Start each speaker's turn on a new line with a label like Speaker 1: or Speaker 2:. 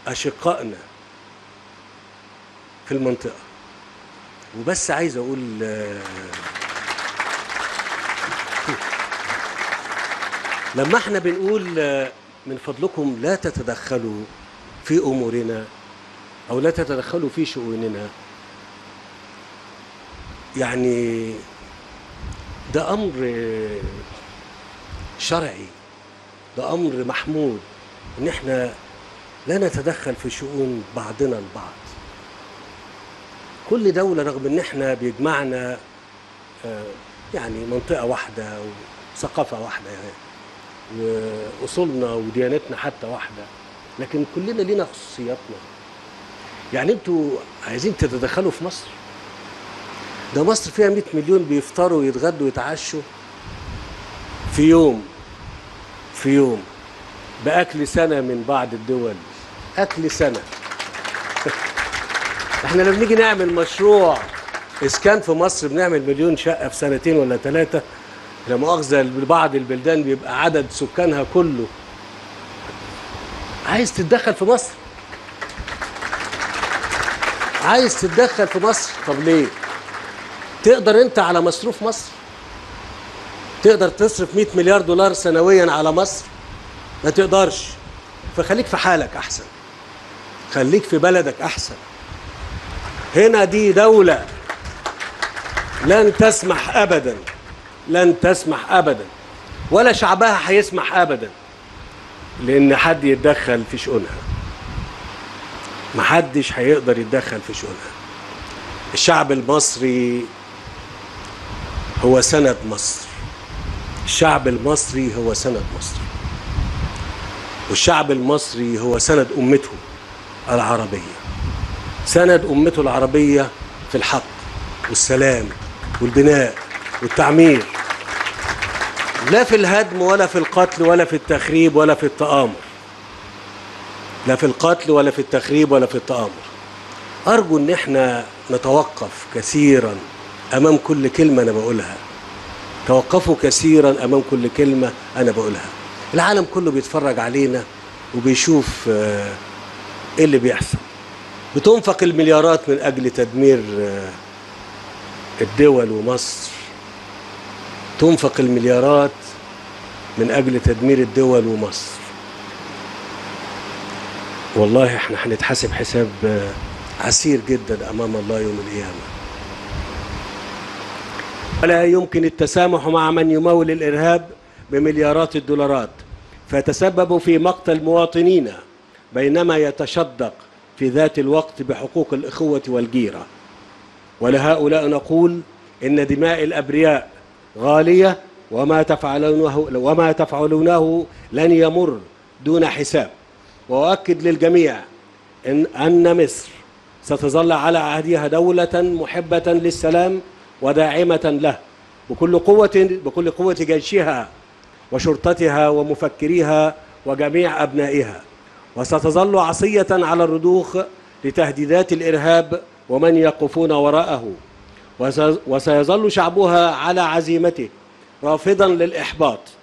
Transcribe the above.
Speaker 1: أشقائنا في المنطقة. وبس عايز أقول لما احنا بنقول من فضلكم لا تتدخلوا في أمورنا أو لا تتدخلوا في شؤوننا، يعني ده أمر شرعي، ده أمر محمود، إن احنا لا نتدخل في شؤون بعضنا البعض. كل دولة رغم إن احنا بيجمعنا يعني منطقة واحدة وثقافة واحدة يعني وأصولنا وديانتنا حتى واحدة، لكن كلنا لينا خصوصياتنا. يعني انتوا عايزين تتدخلوا في مصر؟ ده مصر فيها 100 مليون بيفطروا ويتغدوا ويتعشوا في يوم بأكل سنة من بعض الدول، أكل سنة. احنا لما نيجي نعمل مشروع إسكان في مصر بنعمل 1,000,000 شقة في 2 ولا 3. لا مؤاخذة بعض البلدان بيبقى عدد سكانها كله. عايز تتدخل في مصر؟ عايز تتدخل في مصر؟ طب ليه؟ تقدر انت على مصروف مصر؟ تقدر تصرف 100 مليار دولار سنويا على مصر؟ ما تقدرش. فخليك في حالك احسن، خليك في بلدك احسن. هنا دي دولة لن تسمح ابدا، لن تسمح ابدا، ولا شعبها هيسمح ابدا لان حد يتدخل في شؤونها. محدش هيقدر يتدخل في شؤونها. الشعب المصري هو سند مصر، الشعب المصري هو سند مصر، والشعب المصري هو سند أمته العربية، سند أمته العربية في الحق والسلام والبناء والتعمير، لا في الهدم ولا في القتل ولا في التخريب ولا في التآمر، لا في القتل ولا في التخريب ولا في التآمر. أرجو إن احنا نتوقف كثيرا أمام كل كلمة أنا بقولها. توقفوا كثيرا أمام كل كلمة أنا بقولها. العالم كله بيتفرج علينا وبيشوف إيه اللي بيحصل. بتنفق المليارات من أجل تدمير الدول ومصر، تنفق المليارات من أجل تدمير الدول ومصر. والله احنا هنتحاسب حساب عسير جدا أمام الله يوم القيامة. ولا يمكن التسامح مع من يمول الإرهاب بمليارات الدولارات فيتسبب في مقتل مواطنينا بينما يتشدق في ذات الوقت بحقوق الإخوة والجيرة. ولهؤلاء نقول إن دماء الأبرياء غالية وما تفعلونه لن يمر دون حساب. وأؤكد للجميع أن مصر ستظل على عهدها دولة محبة للسلام وداعمة له بكل قوة جيشها وشرطتها ومفكريها وجميع أبنائها، وستظل عصية على الرضوخ لتهديدات الإرهاب ومن يقفون وراءه، وسيظل شعبها على عزيمته رافضا للإحباط